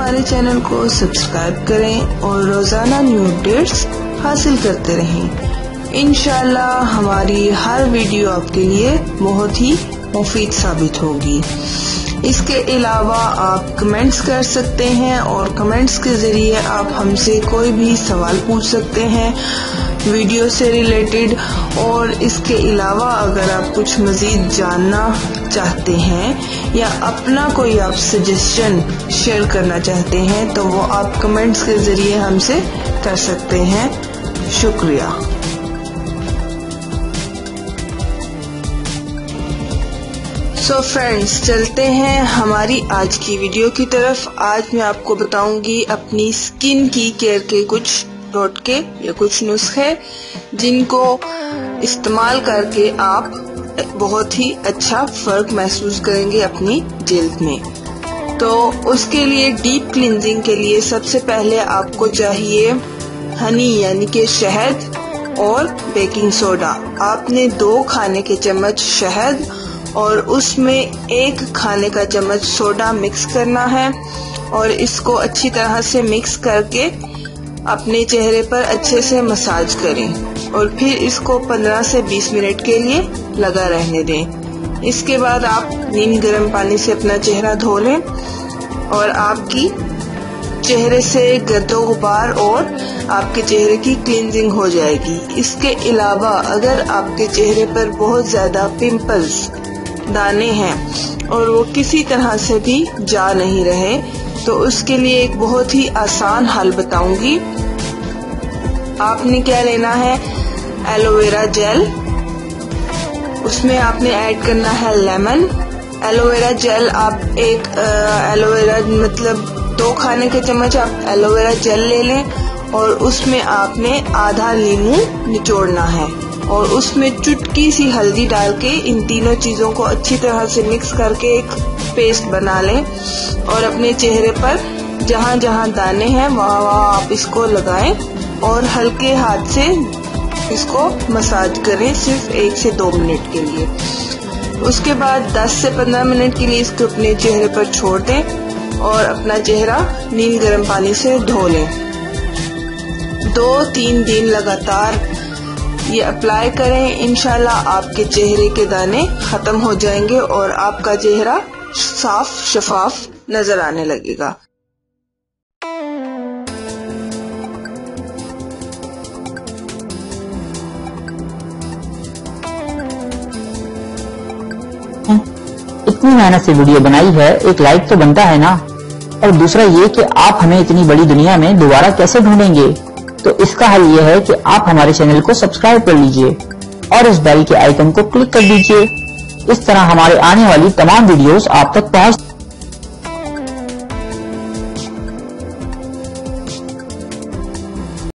हमारे चैनल को सब्सक्राइब करें और रोजाना न्यू अपडेट्स हासिल करते रहें। इंशाल्लाह हमारी हर वीडियो आपके लिए बहुत ही मुफीद साबित होगी। इसके अलावा आप कमेंट्स कर सकते हैं और कमेंट्स के जरिए आप हमसे कोई भी सवाल पूछ सकते हैं वीडियो से रिलेटेड। और इसके अलावा अगर आप कुछ मजीद जानना चाहते हैं या अपना कोई आप सजेशन शेयर करना चाहते हैं तो वो आप कमेंट्स के जरिए हमसे कर सकते हैं। शुक्रिया। सो फ्रेंड्स, चलते हैं हमारी आज की वीडियो की तरफ। आज मैं आपको बताऊंगी अपनी स्किन की केयर के कुछ टोटके या कुछ नुस्खे जिनको इस्तेमाल करके आप बहुत ही अच्छा फर्क महसूस करेंगे अपनी जल्द में। तो उसके लिए डीप क्लींजिंग के लिए सबसे पहले आपको चाहिए हनी यानी कि शहद और बेकिंग सोडा। आपने 2 खाने के चम्मच शहद और उसमें 1 खाने का चम्मच सोडा मिक्स करना है और इसको अच्छी तरह से मिक्स करके अपने चेहरे पर अच्छे से मसाज करें और फिर इसको 15 से 20 मिनट के लिए लगा रहने दें। इसके बाद आप नीम गर्म पानी से अपना चेहरा धो लें और आपकी चेहरे से गर्दो गुबार और आपके चेहरे की क्लींजिंग हो जाएगी। इसके अलावा अगर आपके चेहरे पर बहुत ज्यादा पिंपल्स दाने हैं और वो किसी तरह से भी जा नहीं रहे तो उसके लिए एक बहुत ही आसान हल बताऊंगी। आपने क्या लेना है, एलोवेरा जेल, उसमें आपने ऐड करना है लेमन। एलोवेरा जेल आप एलोवेरा मतलब 2 खाने के चम्मच आप एलोवेरा जेल ले लें और उसमें आपने आधा नींबू निचोड़ना है और उसमें चुटकी सी हल्दी डाल के इन तीनों चीजों को अच्छी तरह से मिक्स करके एक पेस्ट बना लें और अपने चेहरे पर जहाँ जहाँ दाने हैं वहाँ आप इसको लगाएं और हल्के हाथ से इसको मसाज करें सिर्फ 1 से 2 मिनट के लिए। उसके बाद 10 से 15 मिनट के लिए इसको अपने चेहरे पर छोड़ दें और अपना चेहरा नीम गर्म पानी से धो लें। 2-3 दिन लगातार ये अप्लाई करें। इंशाल्लाह आपके चेहरे के दाने खत्म हो जाएंगे और आपका चेहरा साफ शफाफ नजर आने लगेगा। इतनी मेहनत से वीडियो बनाई है, एक लाइक तो बनता है ना। और दूसरा ये कि आप हमें इतनी बड़ी दुनिया में दोबारा कैसे ढूंढेंगे, तो इसका हल ये है कि आप हमारे चैनल को सब्सक्राइब कर लीजिए और इस बेल के आइकन को क्लिक कर दीजिए। इस तरह हमारे आने वाली तमाम वीडियोस आप तक पहुंच